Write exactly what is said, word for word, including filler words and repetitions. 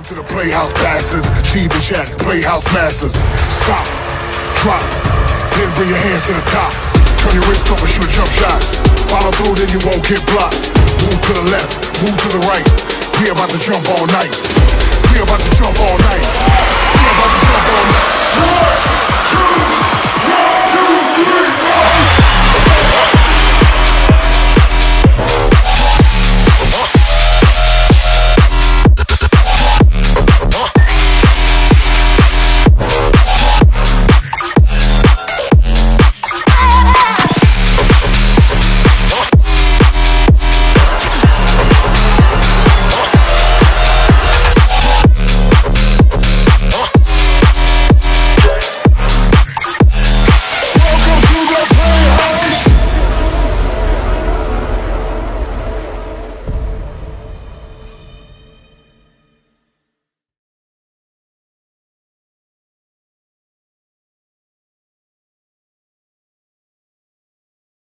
To the playhouse bastards, Steve and Shaq, playhouse masters. Stop, drop, then bring your hands to the top. Turn your wrist over, shoot a jump shot. Follow through, then you won't get blocked. Move to the left, move to the right. We about to jump all night. We about to jump all night.